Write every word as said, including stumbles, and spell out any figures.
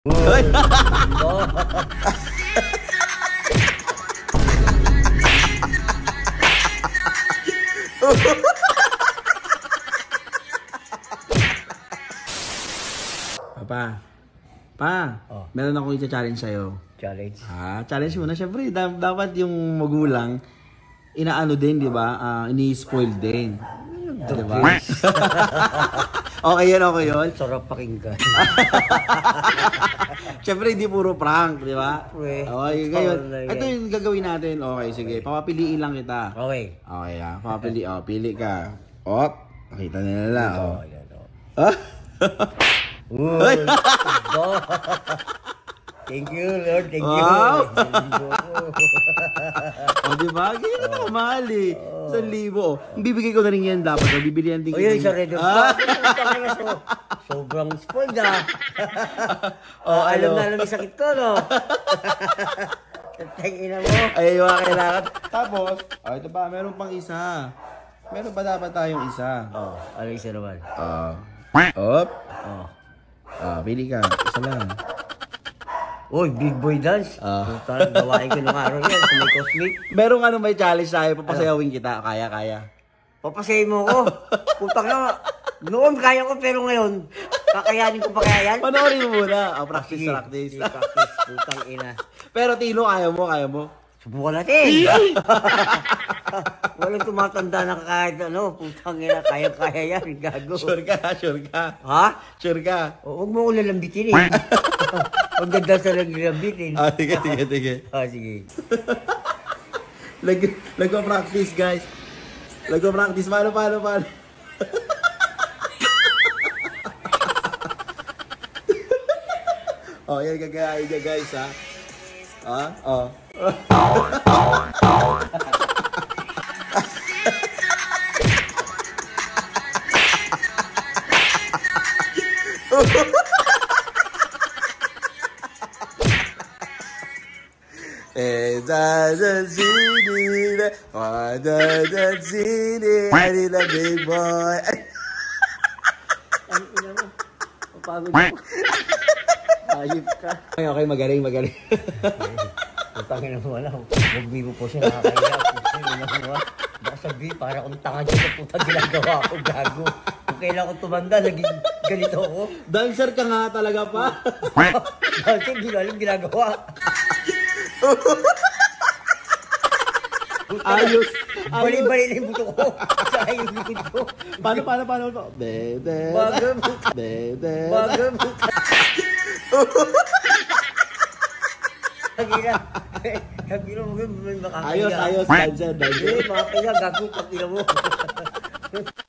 Hoy! Papa, pa, oh. Meron akong i-challenge sa'yo. Challenge? Ah, challenge muna. Siyempre, da dapat yung magulang, inaano din, di ba? Uh, ini-spoil din. Di ba? Okay yan, okay yun. Sarap pakinggan. Siyempre, hindi puro prank, di ba? Okay, ngayon. Ito yung gagawin natin. Okay, sige. Papapiliin lang kita. Okay. Okay, ha. Papapili. Oh, pili ka. Oh, nakita nila. Oh. Oh. Uy! Thank you, Lord. Thank you. Wow! O, diba? Ganyan ako, mahal eh. Isang libo. Bibigay ko na rin yan dapat. Bibilihan din ko. Uy, sorry. Sobrang spoiled ah. Oh, alam na alam yung sakit ko, no? Tangina mo. Ay, yung kailangan. Tapos, oh, ito pa, meron pang isa. Meron pa dapat tayong isa. Oh, ano isa naman? Oh. Op. Oh. Ah, pili ka. Isa lang. Uy, big boy dance. Ah. Uh. Gawain ko nung araw yan sa may cosmic. Merong ano may challenge tayo. Papasayawin kita. Kaya, kaya. Papasayin mo ko. Putang na. Noon kaya ko pero ngayon, kakayanin ko pa kaya yan? Panoorin mo muna. Oh, practice, sige, practice. Sige, practice. Putang ina. Pero Tino, kaya mo, kaya mo. Subukan natin. Walang tumatanda na kahit ano, putang ina, kaya-kaya yan, gago. Sure ka, sure ka. Ha? Sure ka. Huwag mo ko lalambitin eh. Huwag ganda sa lalambitin. Ah, sige, sige, sige. Ah, sige. Nagpa-practice, guys. Nagpa-practice. Paano, paano, paano? Oh, yan gagayain niya, guys, ha? Ha? Oh. Eh, doesn't see it. Oh, doesn't see it. I need a big boy. Ang ina mo. Mapagod mo. Ayip ka. Okay, okay, magaling, magaling. Putangin mo wala. Huwag mo po siya nakakaya. Putangin mo. Baka sabihin, para kung tanga dyan na putang ginagawa ko, gago. Kung kailan ko tumanda, naging ganito ako. Dancer ka nga talaga pa. Dancer, hindi alam ginagawa. Ayos. Bali-bali na yung buto ko. Sa yung likod ko. Paano, paano, paano? Bebe. Bagam. Bebe. Bagam. Kagina. Kagina mo may makakaya. Ayos, ayos. Dancer, dancer. Eh, makakaya. Gago, pag ina mo.